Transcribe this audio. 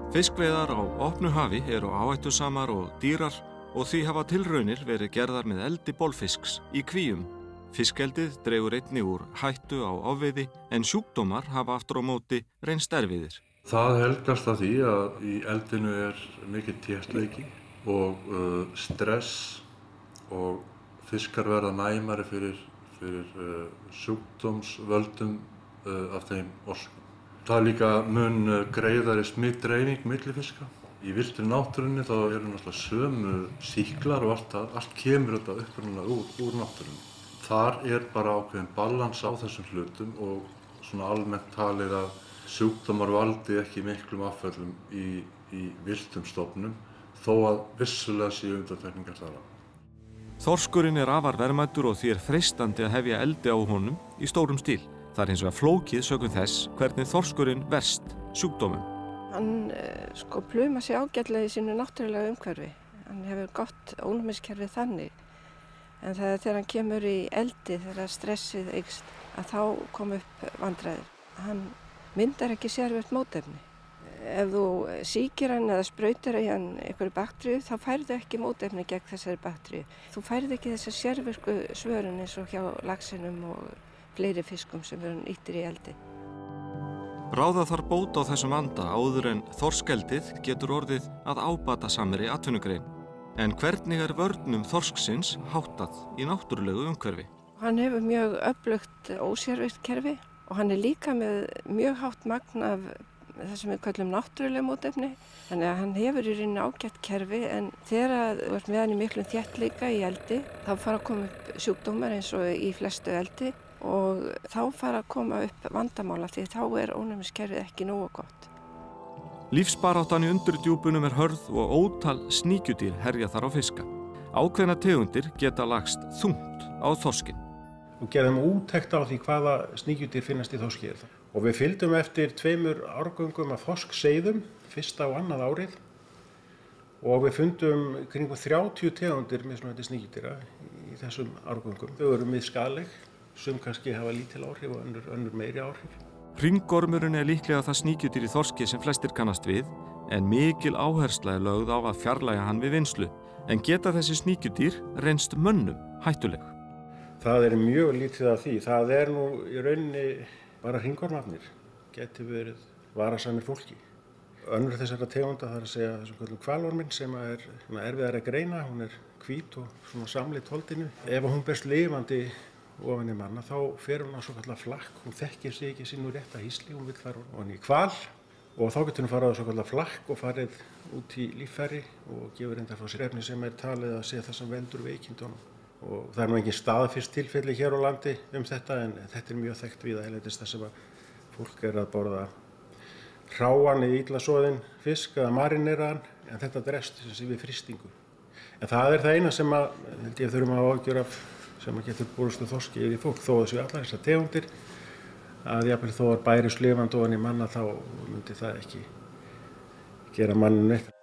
Fiskveiðar á opnu hafi eru áhættusamar og dýrar og því hafa tilraunir verið gerðar með eldi bolfisks í kvíum. Fiskeldið dregur einnig úr hættu á ofveiði en sjúkdómar hafa aftur á móti reynst erfiðir. Það helgast af því að í eldinu mikill þéttleiki og stress og fiskar verða næmari fyrir sjúkdómsvöldum af þeim orsökum. Það líka mun greiðari smitdreifing milli fiska. Í villtri náttúrunni þá eru náttúrulega sömu sýklar og allt kemur þetta upprunalega úr náttúrunni. Þar bara ákveðin balans á þessum hlutum og svona almennt talið að sjúkdómar valdi ekki miklum afföllum í villtum stofnum þó að vissulega séu undantekningar þar á. Þorskurinn afar verðmætur og því freistandi að hefja eldi á honum í stórum stíl. Það hins vegar flókið sökum þess hvernig þorskurinn verst sjúkdómum. Hann pluma sig ágætlega í sínu náttúrulega umhverfi. Hann hefur gott ónæmiskerfi þannig. En þegar hann kemur í eldi, þegar stressið eykst, að þá kom upp vandræðir. Hann myndar ekki sérvirkt mótefni. Ef þú sýkir hann eða sprautar í hann einhverju bakteríu, þá færðu ekki mótefni gegn þessari bakteríu. Þú færðu ekki þessa sérvirku svörun eins og hjá laxinum og fleiri fiskum sem eru nýttir í eldi. Ráða þarf bót á þessum vanda áður en þorskeldið getur orðið að ábatasamri atvinnugrein. En hvernig vörnum þorsksins háttað í náttúrulegu umhverfi? Hann hefur mjög öflugt ósérvirkt kerfi og hann líka með mjög hátt magn af það sem við kallum náttúrulega mótefni. Þannig að hann hefur í rauninni ágætt kerfi en þegar þú ert með hann í miklum þéttleika í eldi þá fara að koma upp sjúkdómar eins og í flestu eldi og þá fara að koma upp vandamála því þá ónæmiskerfið ekki nógu gott. Lífsbaráttan í undirdjúpunum hörð og ótal sníkjudýr herja þar á fiska. Ákveðna tegundir geta lagst þungt á þorskinn. Og gerðum úttekt á því hvaða sníkjudýr finnast í þorski. Og við fylgdum eftir 2 árgöngum af þorskseiðum, fyrsta og annað árið. Og við fundum kringum 30 tegundir mismunandi sníkjudýra í þessum árgöngum. Þau eru misskaðleg, sum kannski hafa lítil áhrif og önnur meiri áhrif. Hringormurinn líklega það sníkjudýr í þorski sem flestir kannast við, en mikil áhersla lögð á að fjarlægja hann við vinnslu. En geta þessi sníkjudýr reynst mönnum hættuleg? Það mjög lítið af því. Það nú í rauninni bara hringormarnir. Geti verið varasamir fólki. Önnur þessara tegunda, það að segja þessum kallum hvalorminn sem erfiðari að greina. Hún hvít og svona samlit holdinu. Ef hún berst lifandi ofan í manna þá fer hún á svo kallað flakk. Hún þekkir sig ekki sínu rétta hýsli, hún vill fara ofan í hval og þá getur hún farið á svo kallað flakk og farið út í líffæri og gefur reyndar frá sér efni sem talið að sé það sem veldur veikindunum. Og það nú engin staðfest tilfelli hér á landi þetta en þetta mjög þekkt víða erlendis þar sem að fólk að borða hráan eða illa soðinn fisk eða marineraðan en þetta drefst við frystingu. En það það eina sem að held ég þurfum að ágjöra sem að getur borist þorski yfir fólk þó þessu allar þessar tegundir að jafnvel þó bærist lifandi ofan í manna þá myndi það ekki gera manninn neitt.